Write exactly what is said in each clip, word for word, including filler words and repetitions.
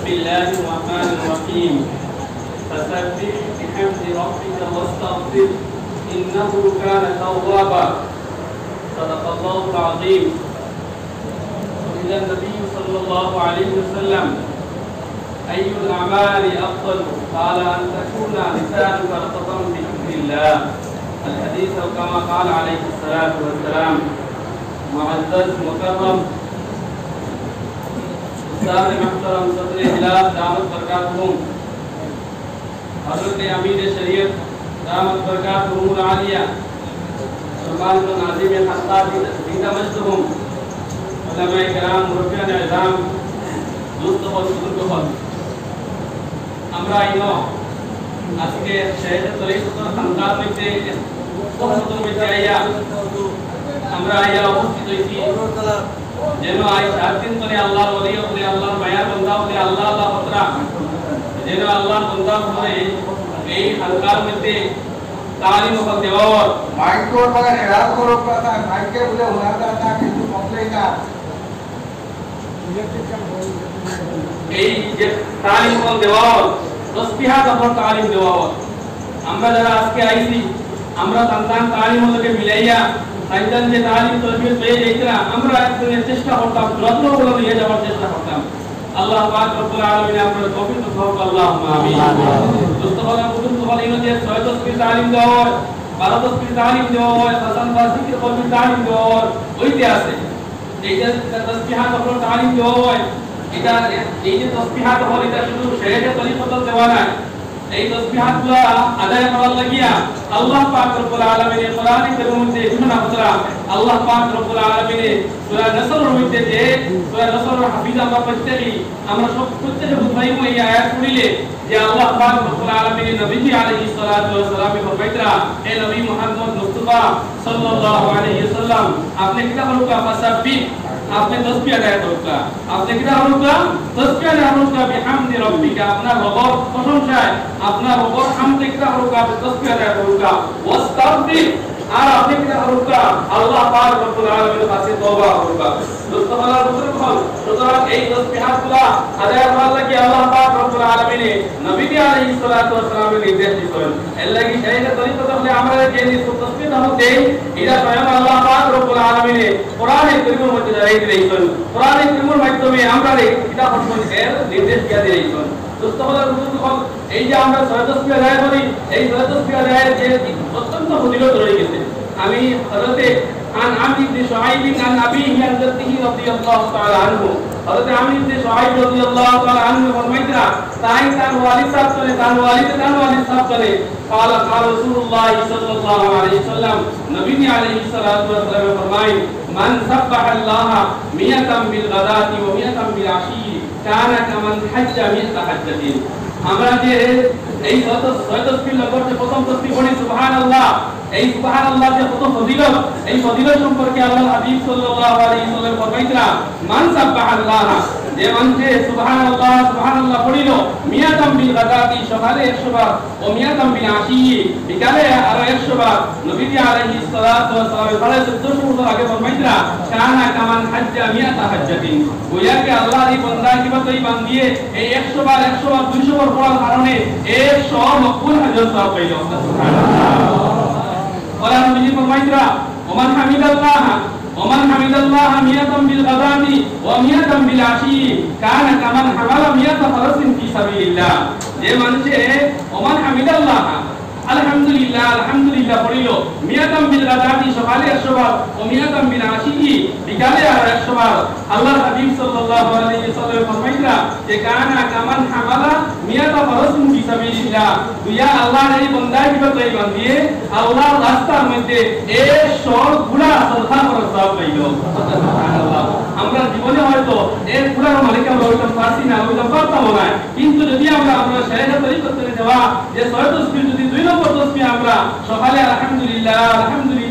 الله الرحمن الرحيم فسبح بحمد ربك واستغفر إنه كان توابا صدق الله العظيم. وإلى النبي صلى الله عليه وسلم أي الأعمال أفضل؟ قال أن تكون لسانك رطبا بذكر الله الحديث أو كما قال عليه الصلاة والسلام. معزز مكرم استاذ محترم صدر اجلاس दामत बरकातुहुम हजरत अमीर शरीयत दामत बरकातुहुम आलिया सुभान बिन नाजिम खत्ताबी जिंदा मजदुहुम उलमाए किराम मुरब्बियान इज़ाम दोस्त ও বুজুর্গগণ, আমরা ইনো আজকে শেখ তরিকতুল খানকার মধ্যে কতজন মধ্যে আইয়া আমরা আইয়া উপস্থিত হইছি যেন আজ সাত দিন ধরে আল্লাহর ওলি হলে আল্লাহর মায়া বান্দা হলে আল্লাহ আল্লাহ হতরা যেন আল্লাহর বান্দা হলে এই খানকার মধ্যে তালিম ও দেওয়ার মাইকোর বাগান এরাল করো কথা মাইকে বলে ওনাটা তা কিছু কমপ্লেইন না এই যে তালিম ও দেওয়ার তসবিহাত ও তালিম দেওয়ার আমরা যারা আজকে আইছি আমরা সন্তান তালিম ওকে মিলাইয়া সাইদান যে তালিম তসবিহ পেয়ে যাইতরা আমরা একদিনের চেষ্টা করতাম যত্নগুলো নিয়ে যাওয়ার চেষ্টা করতাম। আল্লাহ পাক রব্বুল আলামিন আপনার তৌফিক দাও আল্লাহুম্মা আমিন। দোস্তগণ বুজুর্গ বলেন যে ছয় তসবিহ তালিম দেওয়ার বারো তসবিহ তালিম দেওয়ার হাসান বাসিকে তসবিহ তালিম দেওয়ার ওইতে আছে এই যে তসবিহাত আপনার তালিম দেওয়ার এটা এই যে তসবিহাত হল এটা শুধু শেখে তরিকত দেওয়া না, এই তসবিহাতগুলো আদায় করার লাগিয়া আল্লাহ পাক রব্বুল আলামিন কোরআনে কারীমের মধ্যে ঘোষণা করেন। আল্লাহ পাক রব্বুল আলামিন সূরা নসরের মধ্যে যে সূরা নসরের হাফিজ আমরা প্রত্যেকই আমরা সব প্রত্যেকে বুঝাইব এই আয়াত পড়িলে যে আল্লাহ পাক রব্বুল আলামিন নবীজি আলাইহিস সালাতু ওয়াস সালাম ফরমাইতরা হে নবী মুহাম্মদ মুস্তাফা সাল্লাল্লাহু আলাইহি ওয়াসাল্লাম আপনি কিতা বলুকা ফাসাব্বিহ आपने तस्बीह अदा करोगा आपने क्या करोगा तस्बीह अदा करोगा बिहमदि रब्बिका अपना रब्बर प्रशंसाय अपना रब्बर हमदे क्या करोगा तस्बीह अदा करोगा वास्तगफिर আর আপনি কি কरोगा আল্লাহ পাক রব্বুল আলামিনের কাছে তওবা করবা। দোস্তগণ বুজুর্গগণ, সুতরাং এই তসবিহাতগুলো আদায় করার লাগি আল্লাহ পাক রব্বুল আলামিন নবী আলাইহিস সালাতু ওয়াস সালামের নির্দেশ দিয়েছেন। এর লাগি সেই তরিকত হলে আমরা যে তসবিহ হতে এটা স্বয়ং আল্লাহ পাক রব্বুল আলামিন কোরআনে কারীমের মধ্যে জানাই দিয়েছেন। কোরআনে কারীমের মাধ্যমে আমরা এটা সম্পর্কে নির্দেশ দিয়ে দিয়েছেন। দোস্তগণ বুজুর্গগণ, এই যে আমরা ছয় তসবিহ আদায় করি এই ছয় তসবিহ আদায়ের যে অত্যন্ত ফজিলত রয়ে গেছে। আমি হযরতে আন আমর ইবনে শুআইব আন আবিহি আন জাদ্দিহি রাদিয়াল্লাহু তাআলা আনহু হযরতে আমর ইবনে শুআইব রাদিয়াল্লাহু তাআলা আনহু ফরমাইতরা তাই তার ওয়ালিদ সাহেব চলে তার ওয়ালিদ তার ওয়ালিদ সাহেব চলে قال قال رسول الله صلى الله عليه وسلم নবী আলাইহিস সালাতু ওয়াস সালাম ফরমায় মান সাব্বাহা আল্লাহ মিয়াতাম বিল গাদাতি ওয়া মিয়াতাম বিল আশি কানা কামান হাজ্জা মিয়াতা হাজ্জাতিন। আমরা যে এই শত ছয় তসবিহ লগতে প্রথম তসবিহ পড়ি সুবহানাল্লাহ, এই সুবহানাল্লাহ যে কত ফজিলত এই ফজিলত সম্পর্কে আল্লাহর হাবিব সাল্লাল্লাহু আলাইহি ওয়াসাল্লাম ফরমাইতরা মান সাব্বাহাল্লাহ যে মানে সুবহানাল্লাহ সুবহানাল্লাহ পড়িল মিয়াতাম বিল গাদাতি সকালে একশো বার ও মিয়াতাম বিল আশি বিকালে আরো একশো বার। নবী আলাইহিস সালাতু ওয়াস সালাম প্রায় চৌদ্দশো বছর আগে ফরমাইতরা কানা কামান হাজ্জা মিয়াতা হাজ্জাতিন। ওয়া কি আল্লাহর এই বান্দা কি বাতই বান্দিয়ে এই একশো বার একশো বার দুইশো বার পড়ার কারণে একশো মকবুল হজ সওয়াব পাইল। সুবহানাল্লাহ। ওয়া নবী ফরমাইতরা ওমান হামিদাল্লাহ ওমান হামিদাল্লাহ মিয়াতাম বিল গাদাতি ওয়া মিয়াতাম বিল আশি কানা কামান হামালা মিয়াতা ফারাসিন ফি সাবিলিল্লাহ। যে মানুষে ওমান হামিদাল্লাহ আলহামদুলিল্লাহ আলহামদুলিল্লাহ পড়িল মিয়াতাম বিল গাদাতি সকালে একশো বার ও মিয়াতাম বিল আশি বিকালে আর একশো বার। আল্লাহর হাবিব সাল্লাল্লাহু আলাইহি ওয়াসাল্লাম ফরমাইতরা যে কানা কামান হামালা মিয়াতা ফারাসিন ফি সাবিলিল্লাহ। দুইয়া আল্লাহর এই বান্দা কি বলে বান্দিয়ে আল্লাহর রাস্তার মধ্যে একশো ঘোড়া সদকা করার সওয়াব পাইল। সুবহানাল্লাহ। আমরা জীবনে হয়তো এর ঘোড়ার মালিক আমরা হইতাম পারছি না হইতাম পারতাম না, কিন্তু যদি আমরা আমরা শেখে তরিকত করে দেওয়া যে ছয় তসবিহ যদি দুই নম্বর তসবিহ আমরা সকালে আলহামদুলিল্লাহ আলহামদুলিল্লাহ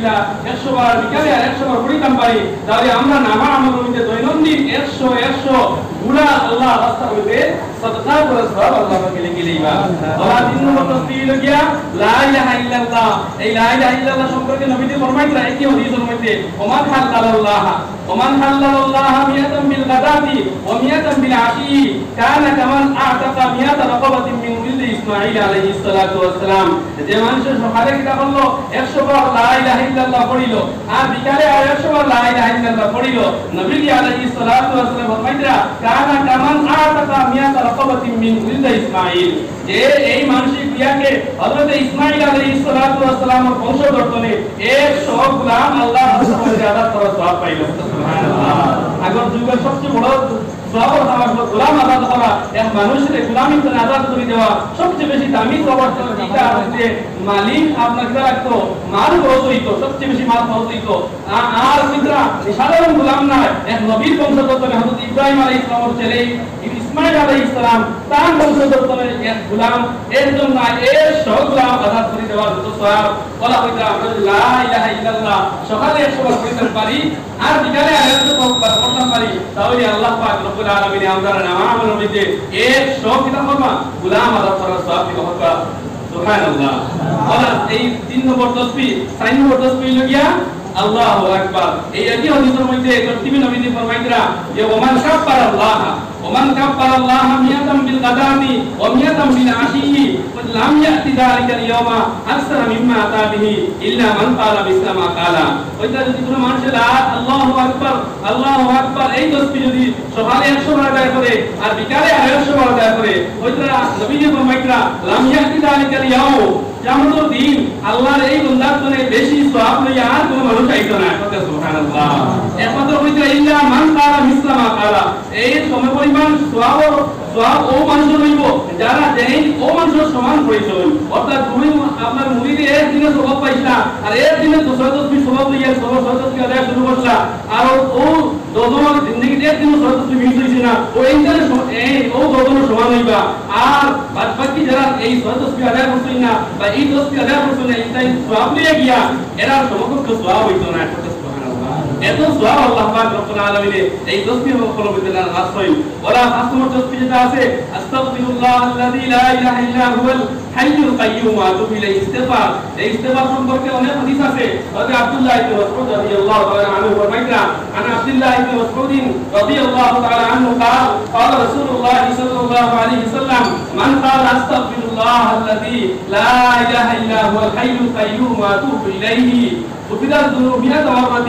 আলহামদুলিল্লাহ একশো বার বিকালে আর একশো বার পড়িতাম পারি তাহলে আমরা নামা আমল হইতে দৈনন্দিন একশো একশো গুণা আল্লাহ রাস্তা হইতে সদকা করে সব আল্লাহ পাকে লিখে দিবা। ওয়া তিন নম্বর তাসবিহ হলো গিয়া লা ইলাহা ইল্লাল্লাহ। এই লা ইলাহা ইল্লাল্লাহ সম্পর্কে নবীজি ফরমাইছেন একই হাদিসের মধ্যে ওমান হাল্লাল্লাহ ওমান হাল্লাল্লাহ মিয়াতাম বিল গাদাতি ওয়া মিয়াতাম বিল আশি কানা কামান আ'তাকা মিয়াতা রাকাবাতিন মিন উলদি ইসমাঈল আলাইহিস সালাতু ওয়াস সালাম। যে মানুষ সকালে কিটা করলো একশো বার লা ইলাহা ইল্লাল্লাহ পড়িল আর বিকালে আর একশো বার লা ইলাহা ইল্লাল্লাহ পড়িল নবীজি আলাইহিস সালাতু ওয়াস সালাম ফরমাইছেন কানা কামান আ'তাকা মিয়াতা রাকাবাতিন মিন উলদি ইসমাঈল। যে এই মানসিক ক্রিয়াকে হযরত ইসমাঈল আলাইহিস সালাতু ওয়াস সালামের বংশধরগণে একশো গোলাম আল্লাহ রাসূলের ইবাদত করার সওয়াব পাইল। সুবহানাল্লাহ। আগর যুগের সবচেয়ে বড় সওয়াব আমার গোলাম আজাদ করা এক মানুষের গোলামি থেকে আজাদ করে দেওয়া সবচেয়ে বেশি দামি সওয়াব এটা হচ্ছে মালিক আপনার কি রাখতো মাল খরচ হইতো সবচেয়ে বেশি মাল খরচ হইতো আর মিত্রা সাধারণ গোলাম না এক নবীর বংশধর হযরত ইব্রাহিম আলাইহিস সালামের ছেলে ইসমাঈল আলাইহিস সালাম তার বংশধর এক গোলাম এর জন্য এর সব গোলাম আজাদ করে দেওয়ার যত সওয়াব বলা হইতা আমরা লা ইলাহা ইল্লাল্লাহ সকালে একশো বার পড়তে পারি আর বিকালে একশো বার পড়তে পারি তাহলে আল্লাহ পাক রব্বুল আলামিন আমরা নামাজের মধ্যে একশো কিতাব করবা গোলাম আজাদ করার সওয়াব কি হবে। সুবহানাল্লাহ। বলা এই তিন নম্বর তাসবিহ চার নম্বর তাসবিহ হলো গিয়া আল্লাহু আকবার। এই একই হাদিসের মধ্যে তিরমিজি নবীজি ফরমাইছেন যে ওমান কাব্বারা আল্লাহ ওমান কাব্বারা আল্লাহ মিয়াতাম বিল গাদাতি ওয়া মিয়াতাম বিল আশি লাম ইয়াতি যালিকা ইয়াওমা আকসারা মিম্মা আতা বিহি ইল্লা মান ক্বালা বিসলামা ক্বালা। ওইটা যদি কোনো মানুষ লা আল্লাহু আকবার আল্লাহু আকবার এই তাসবিহ যদি সকালে একশো বার আদায় করে আর বিকালে একশো বার আদায় করে ওইটা নবীজি ফরমাইছেন লাম ইয়াতি যালিকা ইয়াও কিয়ামতের দিন আল্লাহর এই বান্দার জন্য বেশি সওয়াব লইয়া আর কোনো মানুষ আইতো না। সুবহানাল্লাহ। একমাত্র হইছে ইল্লা মান ক্বালা মিসলামা ক্বালা এই সময় পরিমাণ সওয়াব সওয়াব ও মানুষ হইব যারা যেই ও মানুষের সমান হইছে অর্থাৎ তুমি আপনার মুরিদে এক দিনে সওয়াব পাইছা আর এক দিনে দুশো দশ সওয়াব লইয়া সওয়াব সওয়াব আদায় শুরু করলা আর ও দজনের জিন্দেগিতে এক দিনে সওয়াব তুমি মিস হইছে না ও এইখানে এই ও দজনের সমান হইবা আর বাদ বাকি যারা এই সওয়াব আদায় করছেন না বা এই দশটি আদায় করছেন না এই সওয়াব লইয়া গিয়া এরা সমকক্ষ সওয়াব হইতো না। এত সওয়াব আল্লাহ পাক রব্বুল আলামিন এই তাসবিহ কলম দিতে নাস হয়। ওলা ফাসমু তাসবিহ যেটা আছে আস্তাগফিরুল্লাহ আল্লাযী লা ইলাহা ইল্লা হুয়াল হাইয়ুল কাইয়্যুম ওয়া আতুবু ইলাইহি ইস্তিগফার। এই ইস্তিগফার সম্পর্কে অনেক হাদিস আছে। হযরত আব্দুল্লাহ ইবনে মাসউদ রাদিয়াল্লাহু তাআলা আনহু ফরমাইছেন আন আব্দুল্লাহ ইবনে মাসউদ রাদিয়াল্লাহু তাআলা আনহু قال قال رسول الله صلى الله عليه وسلم من قال استغفرullah الذي لا اله الا هو الحي القيوم واتوب اليه غفرت ذنوبه مئة مرة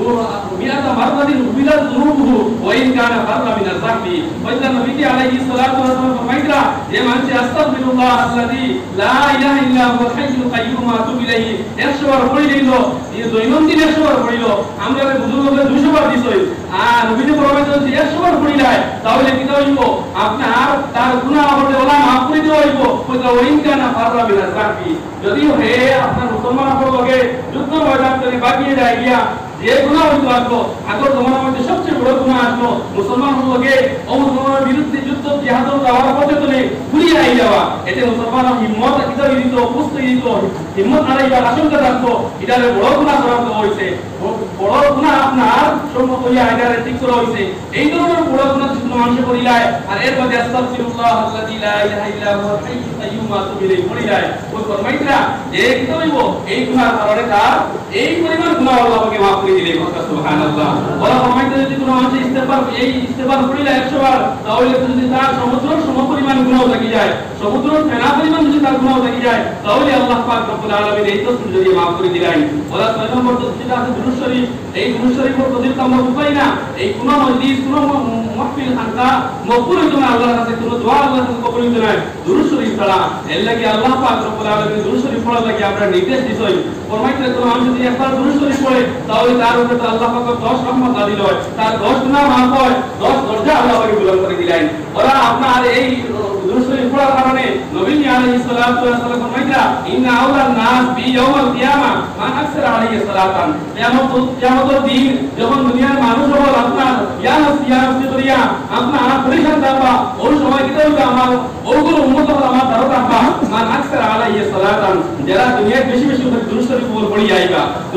مئة مرة غفرت ذنوبه وإن كان فر من الذنب। وإذا النبي عليه الصلاة والسلام فرمائے যে মানুষ আস্তাগফিরুল্লাহ আল্লাযী লা ইলাহা ইল্লা হুয়াল হাইয়ুল কাইয়্যুম ওয়া আতুবু ইলাইহি একশো বার পড়িল এই দৈনন্দিন একশো বার পড়িল আমরা বুজুর্গদের দুইশো বার দিছই আর নবীজি ফরমাইছেন যে একশো বার পড়িলাই তাহলে কি হইব আপনার তার গুনাহ হবে ওলা মাফ করে দেওয়া হইব। কইতা ওইন কানা ফাররা মিনাল যানবি যদি হে আপনার মুসলমান আপনাকে যুদ্ধ ময়দান থেকে বাগিয়ে যায় গিয়া যে গুনাহ হইতো আসলো আগর জমানার মধ্যে সবচেয়ে বড় গুনাহ আসলো মুসলমান লোকে ও মুসলমানের বিরুদ্ধে যুদ্ধ জিহাদ যাওয়ার পথে ঘুরিয়ে আই যাওয়া এতে মুসলমানের হিম্মত কিতাব দিত প্রস্তুতি দিত হিম্মত হারাইবার আশঙ্কা থাকতো এটারে বড় গুনাহ করা হইছে বড় গুনাহ আপনার সম্মত হইয়া এটারে ঠিক করা হইছে। এই ধরনের বড় গুনাহ যদি মানুষ করিলায় আর এর মধ্যে আস্তাগফিরুল্লাহ আল্লাযী লা ইলাহা ইল্লা হুয়াল হাইয়ুল কাইয়্যুম ওয়া আতুবু ইলাইহি পড়িলায় ওই ফরমাইতরা যে কি হইব এই গুনাহ কারণে তার এই পরিমাণ গুনাহ আল্লাহ পাকে maaf করে দিলে। সুবহানাল্লাহ। ওরা ফরমাইতরা যদি কোনো মানুষ ইস্তেগফার এই ইস্তেগফার পড়িলা একশো বার তাহলে যদি তার সমুদ্র সমপরিমাণ গুনাহ থাকি যায় সমুদ্র ফেনা পরিমাণ যদি তার গুনাহ থাকি যায় তাহলে আল্লাহ পাক রব্বুল আলামিন এই তাসবিহ যদি maaf করে দিলেন। ওরা ছয় নম্বর তাসবিহ আছে দুরূদ শরীফ। এই দুরূদ শরীফের প্রতিতম উপায় না এই কোন মজলিস কোন মাহফিল খানকা মকবুল হইতো না আল্লাহর কাছে কোন দোয়া আল্লাহর কাছে কবুল হইতো না দুরূদ শরীফ ছাড়া। এর লাগি আল্লাহ পাক রব্বুল আলামিন দুরূদ শরীফ পড়ার লাগি আমরা নির্দেশ দিছই। ফরমাইতে কোন মানুষ যদি একবার দুরূদ শরীফ পড়ে তাহলে তার উপরে আল্লাহ পাক দশ রহমত নাযিল হয় তার দশ গুনাহ maaf হয় দশ দরজা আল্লাহ পাক বুলন্দ করে দিলেন। ওরা আপনার এই দুরূদ শরীফ পড়ার কারণে নবী আলাইহিস সালাতু ওয়াস সালাম ফরমাইতা ইন্না আউলান নাস বি ইয়াউমিল কিয়ামা মান আকসারা আলাইহি সালাতান। কিয়ামত কিয়ামতের দিন যখন দুনিয়ার মানুষ হল আপনার ইয়া নাফসি ইয়া নাফসি করিয়া আপনার পরিশান থাকবা ওই সময় কি হইবে আমার ওগুলো উম্মত হল আমার ধারণা থাকবা মান আকসারা আলাইহি সালাতান যারা দুনিয়ায় বেশি বেশি দুরূদ শরীফ পড়ি আইবা।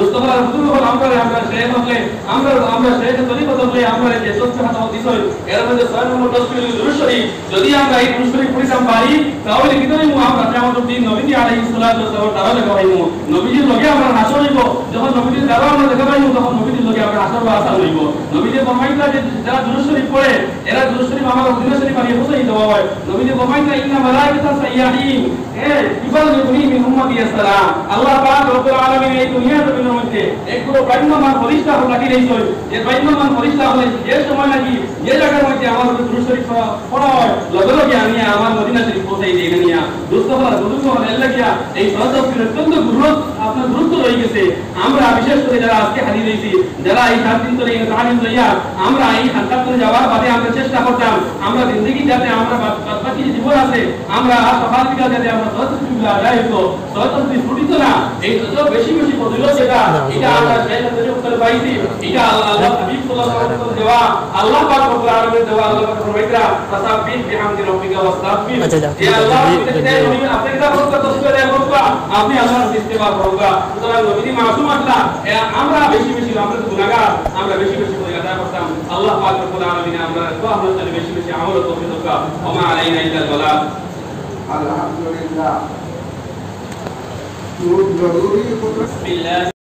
দোস্তরা বুজুর্গ হল আমরা আমরা শেখ হলে আমরা আমরা শেখ তরিকত হলে আমরা যে তসবিহ হাত দিছই এর মধ্যে ছয় নম্বর তসবিহ দুরূদ শরীফ যদি আমরা এই দুরূদ শরীফ পড়িতাম পারি তাহলে কিতরে মু আমরা কিয়ামতের দিন নবী আলাইহিস সালাতু ওয়াস সালাম তারা লাগাইমু নবীজির লগে আমরা হাসর হইব যখন নবীজির দ্বারা আমরা দেখাইমু তখন নবীজির লগে আমরা হাসর বা আসা হইব নবীজি ফরমাইতা যে যারা দুরূদ শরীফ পড়ে এরা দুরূদ শরীফ আমার মদিনা শরীফ আর পৌঁছাই দেওয়া হয় নবীজি ফরমাইতা ইন্না মালাইকাতা সাইয়্যাহিন এ ইবাদুনি মিন উম্মতি আসসালাম আল্লাহ পাক রব্বুল আলামিন এই দুনিয়া জমিনের মধ্যে এক বড় ব্রহ্মমান ফরিশতা লাগি রইছে যে ব্রহ্মমান ফরিশতা হলে যে সময় নাকি যে জায়গার মধ্যে আমার দুরূদ শরীফ পড়া হয় লগে লগে আমি আমার মদিনা শরীফ পৌঁছাই দেই নিয়া দোস্তরা বুজুর্গ হল লাগিয়া এই সহজের অত্যন্ত গুরুত্ব আপনার গুরুত্ব রয়ে গেছে আমরা বিশেষ করে যারা আজকে হাজির হয়েছি যারা এই সাত দিন ধরে এই তালিম লইয়া আমরা এই হাসপাতালে যাওয়ার বাদে আমরা চেষ্টা করতাম আমরা জিন্দগি যাতে আমরা বাকি জীবন আছে আমরা সকাল বিকাল যাতে আমরা সহজগুলো আদায় হতো সহজটি ছুটিত না এই তো বেশি বেশি ফজিলত যেটা এটা আমরা সেই ক্ষেত্রে উত্তর পাইছি এটা আল্লাহ হাবিব সাল্লাল্লাহু আলাইহি ওয়াসাল্লাম দেওয়া আল্লাহ পাক রব্বুল আলামিন দেওয়া আল্লাহ পাক ফরমাইতরা তাসাব্বিহ বিহামদি রাব্বিকা ওয়াস্তাগফির যে আল্লাহ আপনি কিতা বলতে তসবিহ দেয়া বলতে আপনি আল্লাহর ইস্তেগফার করবা সুতরাং নবী মাসুম আসলা আমরা বেশি বেশি আমরা গুনাহগার আমরা বেশি বেশি করে আদায় করতাম আল্লাহ পাক রব্বুল আলামিন আমরা তো আমরা বেশি বেশি আমল ও তৌফিক দাও ওয়া মা আলাইনা ইল্লাল বালাগ আলহামদুলিল্লাহ। জরুরি বিসমিল্লাহ